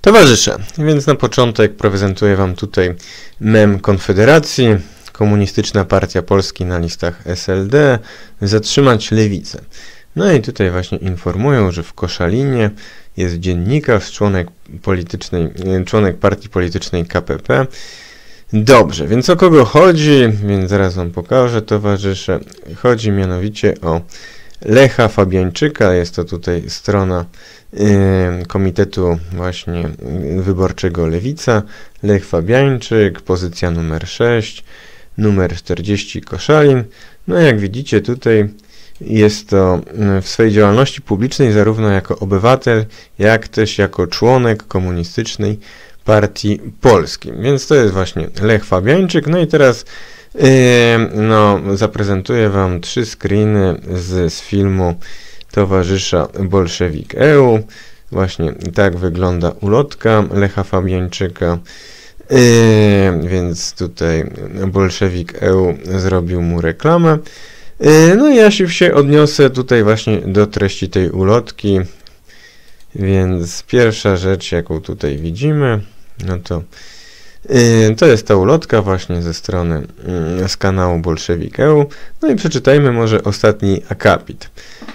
Towarzysze, więc na początek prezentuję Wam tutaj mem Konfederacji, Komunistyczna Partia Polski na listach SLD, zatrzymać lewicę. No i tutaj właśnie informują, że w Koszalinie jest dziennikarz, członek partii politycznej KPP. Dobrze, więc o kogo chodzi? Więc zaraz Wam pokażę, towarzysze. Chodzi mianowicie o Lecha Fabiańczyka, jest to tutaj strona Komitetu właśnie Wyborczego Lewica. Lech Fabiańczyk, pozycja numer 6, numer 40 Koszalin. No jak widzicie tutaj jest to w swojej działalności publicznej zarówno jako obywatel, jak też jako członek Komunistycznej Partii Polskiej. Więc to jest właśnie Lech Fabiańczyk. No i teraz zaprezentuję Wam 3 screeny z filmu towarzysza Bolszewik EU. Właśnie tak wygląda ulotka Lecha Fabiańczyka. Więc tutaj Bolszewik EU zrobił mu reklamę. No i ja się odniosę tutaj właśnie do treści tej ulotki. Więc pierwsza rzecz, jaką tutaj widzimy, no to jest ta ulotka właśnie ze strony, z kanału Bolszewik EU. No i przeczytajmy może ostatni akapit.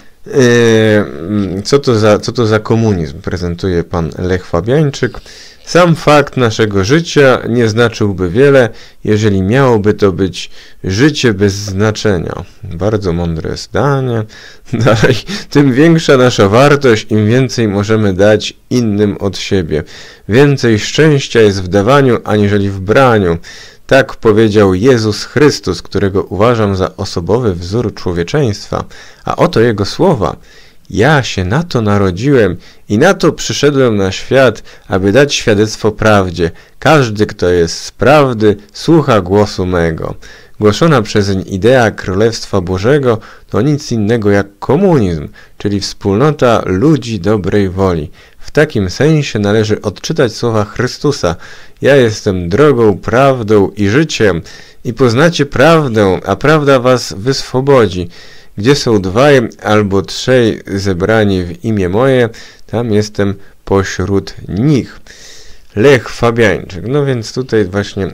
Co to za komunizm prezentuje pan Lech Fabiańczyk? Sam fakt naszego życia nie znaczyłby wiele, jeżeli miałoby to być życie bez znaczenia. Bardzo mądre zdanie. Dalej, tym większa nasza wartość, im więcej możemy dać innym od siebie. Więcej szczęścia jest w dawaniu, aniżeli w braniu. Tak powiedział Jezus Chrystus, którego uważam za osobowy wzór człowieczeństwa. A oto jego słowa. Ja się na to narodziłem i na to przyszedłem na świat, aby dać świadectwo prawdzie. Każdy, kto jest z prawdy, słucha głosu mego. Głoszona przezeń idea Królestwa Bożego to nic innego jak komunizm, czyli wspólnota ludzi dobrej woli. W takim sensie należy odczytać słowa Chrystusa. Ja jestem drogą, prawdą i życiem i poznacie prawdę, a prawda was wyswobodzi. Gdzie są 2 albo 3 zebrani w imię moje, tam jestem pośród nich. Lech Fabiańczyk. No więc tutaj właśnie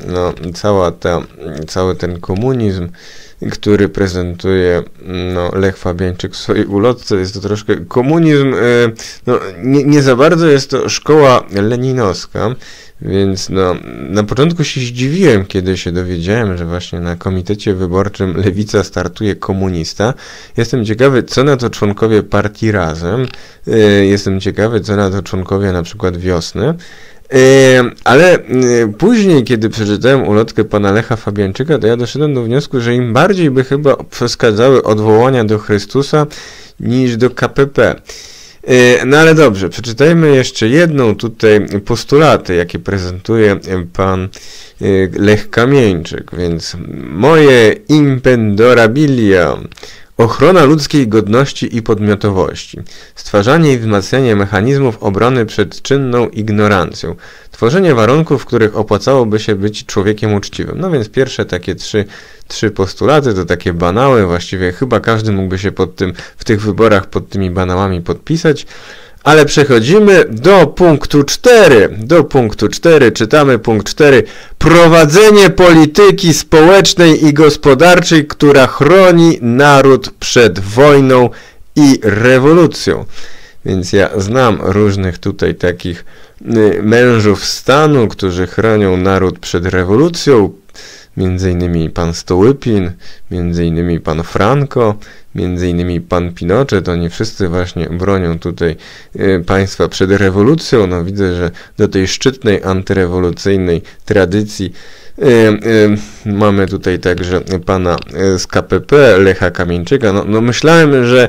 cały ten komunizm, który prezentuje Lech Fabiańczyk w swojej ulotce, jest to troszkę komunizm, nie za bardzo jest to szkoła leninowska, więc na początku się zdziwiłem, kiedy się dowiedziałem, że właśnie na komitecie wyborczym Lewica startuje komunista. Jestem ciekawy, co na to członkowie partii Razem, jestem ciekawy, co na to członkowie na przykład Wiosny. Ale później, kiedy przeczytałem ulotkę pana Lecha Fabiańczyka, to ja doszedłem do wniosku, że im bardziej by chyba przeszkadzały odwołania do Chrystusa niż do KPP. No ale dobrze, przeczytajmy jeszcze jedną tutaj postulaty, jakie prezentuje pan Lech Kamieńczyk. Więc moje impendorabilia. Ochrona ludzkiej godności i podmiotowości, stwarzanie i wzmacnianie mechanizmów obrony przed czynną ignorancją, tworzenie warunków, w których opłacałoby się być człowiekiem uczciwym. No więc pierwsze takie trzy postulaty to takie banały, właściwie chyba każdy mógłby się w tych wyborach pod tymi banałami podpisać. Ale przechodzimy do punktu 4. Do punktu 4 czytamy punkt 4. Prowadzenie polityki społecznej i gospodarczej, która chroni naród przed wojną i rewolucją. Więc ja znam różnych tutaj takich mężów stanu, którzy chronią naród przed rewolucją. Między innymi pan Stołypin, między innymi pan Franco, między innymi pan Pinochet, oni wszyscy właśnie bronią tutaj państwa przed rewolucją. No widzę, że do tej szczytnej antyrewolucyjnej tradycji mamy tutaj także pana z KPP, Lecha Kamieńczyka. No myślałem, że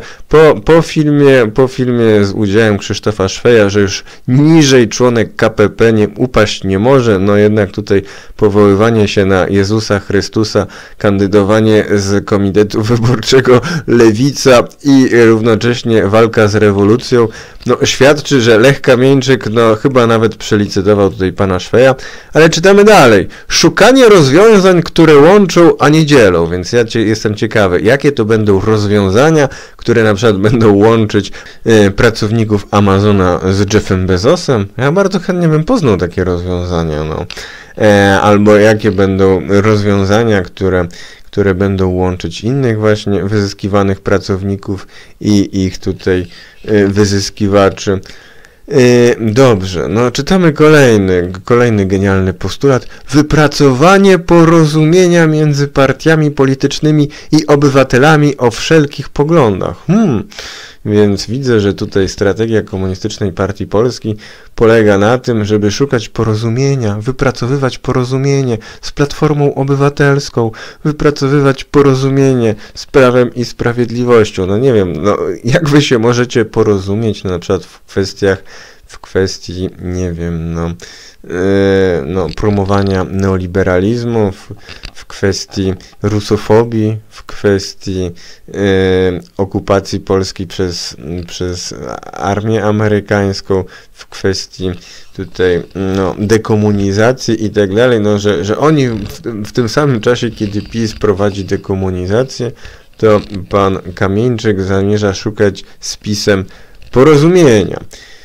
po filmie z udziałem Krzysztofa Szweja, że już niżej członek KPP upaść nie może, no jednak tutaj powoływanie się na Jezusa Chrystusa, kandydowanie z Komitetu Wyborczego Lewica i równocześnie walka z rewolucją, świadczy, że Lech Kamieńczyk chyba nawet przelicytował tutaj pana Szweja, ale czytamy dalej. szukanie rozwiązań, które łączą, a nie dzielą, więc ja jestem ciekawy, jakie to będą rozwiązania, które na przykład będą łączyć pracowników Amazona z Jeffem Bezosem. Ja bardzo chętnie bym poznał takie rozwiązania, no. Albo jakie będą rozwiązania, które będą łączyć innych właśnie wyzyskiwanych pracowników i ich tutaj wyzyskiwaczy. Dobrze, no czytamy kolejny genialny postulat. Wypracowanie porozumienia między partiami politycznymi i obywatelami o wszelkich poglądach. Więc widzę, że tutaj strategia Komunistycznej Partii Polski polega na tym, żeby szukać porozumienia, wypracowywać porozumienie z Platformą Obywatelską, wypracowywać porozumienie z Prawem i Sprawiedliwością. No nie wiem, no jak wy się możecie porozumieć na przykład w kwestii, nie wiem, promowania neoliberalizmu, w kwestii rusofobii, w kwestii okupacji Polski przez armię amerykańską, w kwestii tutaj dekomunizacji i tak dalej, że oni w tym samym czasie, kiedy PiS prowadzi dekomunizację, to pan Kamieńczyk zamierza szukać z PiS-em porozumienia.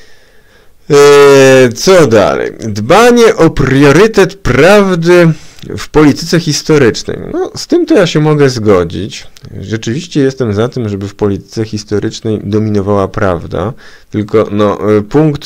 Co dalej? Dbanie o priorytet prawdy w polityce historycznej. No, z tym to ja się mogę zgodzić. Rzeczywiście jestem za tym, żeby w polityce historycznej dominowała prawda, tylko punkt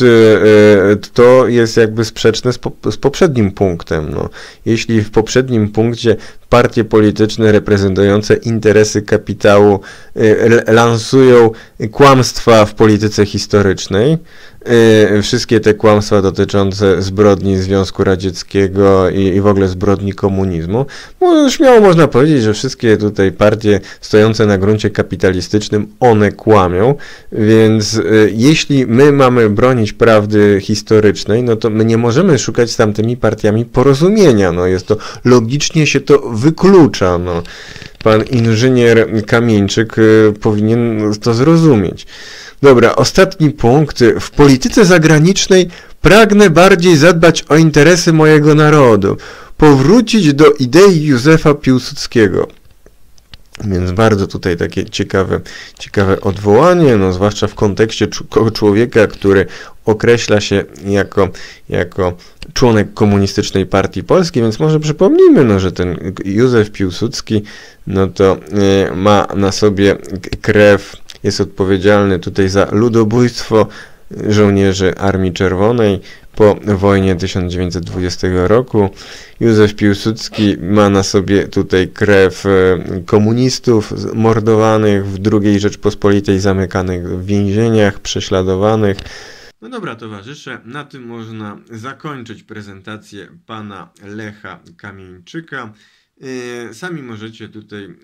to jest jakby sprzeczne z poprzednim punktem. No. Jeśli w poprzednim punkcie partie polityczne reprezentujące interesy kapitału lansują kłamstwa w polityce historycznej, wszystkie te kłamstwa dotyczące zbrodni Związku Radzieckiego i w ogóle zbrodni komunizmu, śmiało można powiedzieć, że wszystkie tutaj partie stojące na gruncie kapitalistycznym, one kłamią, więc jeśli my mamy bronić prawdy historycznej, no to my nie możemy szukać z tamtymi partiami porozumienia, jest to logicznie się to wyklucza, Pan inżynier Kamieńczyk powinien to zrozumieć. Dobra, ostatni punkt. W polityce zagranicznej pragnę bardziej zadbać o interesy mojego narodu. Powrócić do idei Józefa Piłsudskiego. Więc bardzo tutaj takie ciekawe odwołanie, zwłaszcza w kontekście człowieka, który określa się jako członek Komunistycznej Partii Polskiej, więc może przypomnijmy, że ten Józef Piłsudski, to ma na sobie krew, jest odpowiedzialny tutaj za ludobójstwo żołnierzy Armii Czerwonej po wojnie 1920 roku. Józef Piłsudski ma na sobie tutaj krew komunistów mordowanych w II Rzeczpospolitej, zamykanych w więzieniach, prześladowanych. No dobra, towarzysze, na tym można zakończyć prezentację pana Lecha Kamieńczyka. Sami możecie tutaj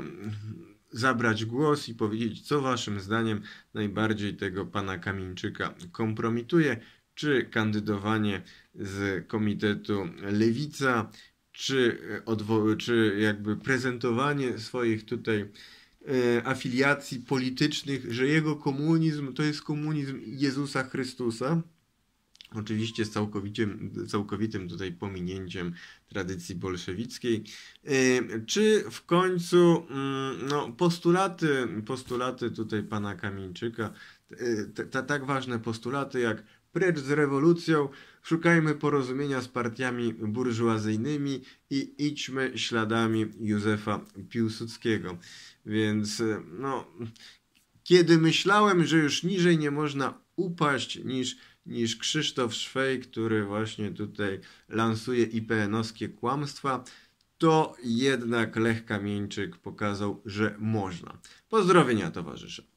zabrać głos i powiedzieć, co waszym zdaniem najbardziej tego pana Kamieńczyka kompromituje, czy kandydowanie z komitetu Lewica, czy jakby prezentowanie swoich tutaj afiliacji politycznych, że jego komunizm to jest komunizm Jezusa Chrystusa. Oczywiście z całkowitym tutaj pominięciem tradycji bolszewickiej. Czy w końcu postulaty tutaj pana Kamieńczyka, tak ważne postulaty jak precz z rewolucją, szukajmy porozumienia z partiami burżuazyjnymi i idźmy śladami Józefa Piłsudskiego. Więc kiedy myślałem, że już niżej nie można upaść niż Krzysztof Szwej, który właśnie tutaj lansuje IPN-owskie kłamstwa, to jednak Lech Kamieńczyk pokazał, że można. Pozdrowienia, towarzysze.